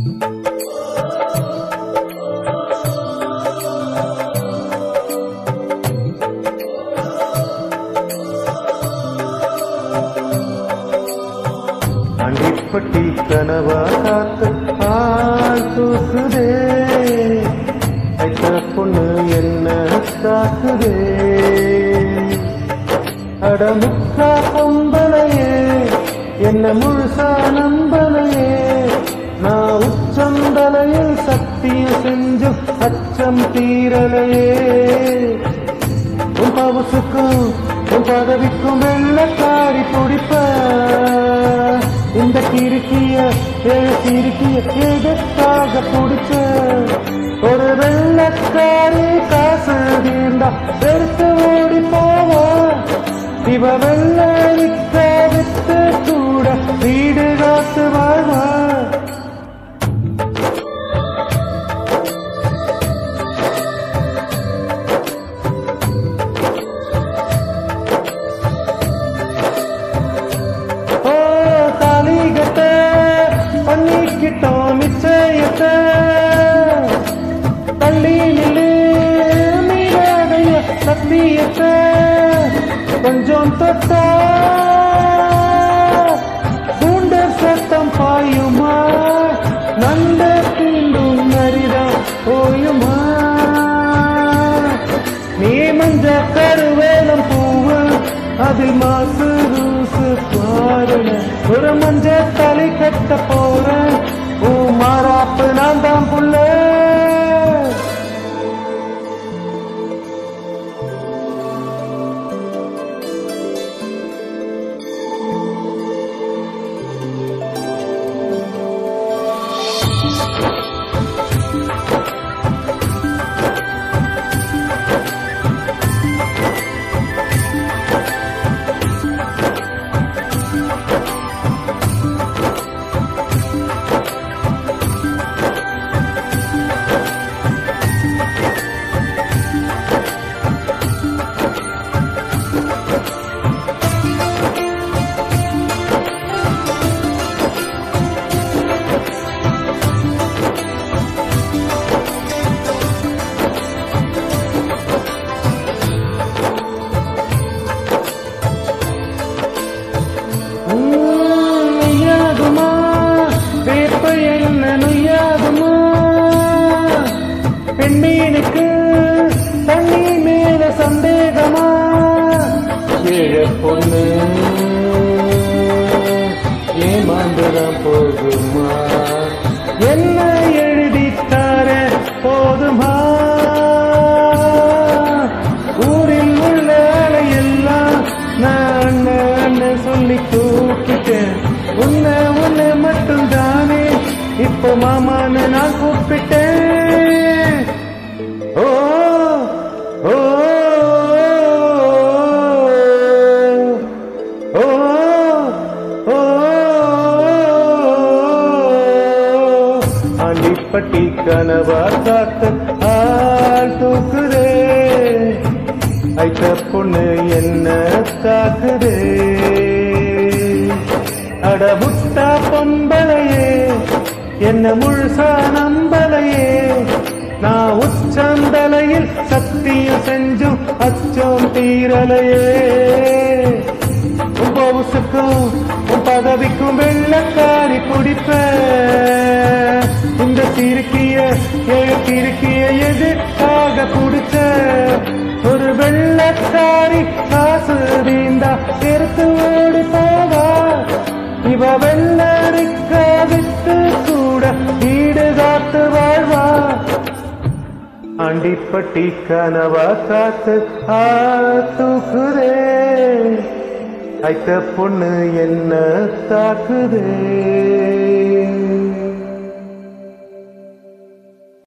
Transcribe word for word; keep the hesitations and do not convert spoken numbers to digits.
அண்டிப்பட்டி கனவா காத்து ஆள் தூக்குதே, ஐத்த பொண்ணு என்ன தாக்குதே. அடமுக்கா பொம்பளையே என்ன முழுசா நம்பலையே, நான் உச்சந்தலையில் சத்தியம் செஞ்சும் அச்சம் தீரலையே. உன் பவுசுக்கும் உன் பதவிக்கும் வெள்ளக்காரி பிடிப்ப, இந்த கிறுக்கிய ஏழு கிறுக்கிய எதுக்காக பிடிச்ச. ஒரு வெள்ளக்காரி காசு தீண்டா பெருத்து ஓடி போவா, இவ வெள்ளரிக்க வித்து கூட வீடு காத்து வாழ்வா. பண்ணிக்கிட்டோம் நிச்சயத்தை, தள்ளி நில்லு மீறாதைய சத்தியத்தை. கொஞ்சம் தொட்டா கூண்டர் சத்தம் பாயுமா, நந்த தீண்டும் நரிதா போயுமா. நீ மஞ்ச கருவேலம் பூவு அதில் மாசு ரூசு பாருன, ஒரு மஞ்ச தலை கட்ட போறேன் ஓ மாறாப்பு நான் தான் புள்ள. பெண்மீனுக்கு தண்ணி மேல சந்தேகமா, ஏழ பொண்ணு ஏமாந்துதான் போகுமா. என்ன எழுதித்தார போதுமா, ஊரில் உள்ள எல்லாம் நான் சொல்லி கூப்பிட்டேன். உன்ன உன்னை மட்டும் தானே இப்போ மாமான்னு நான் கூப்பிட்டேன். ஓ ஓ ஓ ஓ ஆண்டிப்பட்டி கனவா காத்து ஆள் தூக்குதே, ஐத்த பொண்ணு என்ன தாக்குதே. அடமுட்டா பொம்பளையே என்ன முழுசா நம்பலையே, நான் உச்சந்தலையில் சத்தியம் செஞ்சும் அச்சம் தீரலையே. உன் பவுசுக்கும் உன் பதவிக்கும் வெள்ளக்காரி பிடிப்ப, இந்த கிறுக்கிய ஏழு கிறுக்கிய எதுக்காக பிடிச்ச. ஒரு வெள்ளக்காரி காசு தீண்டா எடுத்து ஓடி போவா, இவ வெள்ளரிக்க விட்டு கூட வீடு காத்து வாழ்வா. ஆண்டிப்பட்டி கனவா காத்து ஆ தூக்குதே, ஐத்த பொண்ணு என்ன தாக்குதே.